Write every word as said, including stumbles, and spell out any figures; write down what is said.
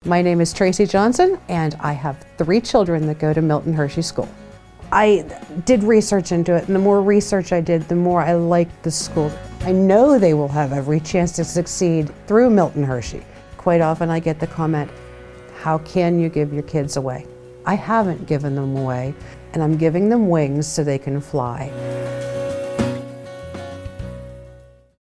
My name is Tracy Johnson, and I have three children that go to Milton Hershey School. I did research into it, and the more research I did, the more I liked the school. I know they will have every chance to succeed through Milton Hershey. Quite often I get the comment, how can you give your kids away? I haven't given them away, and I'm giving them wings so they can fly.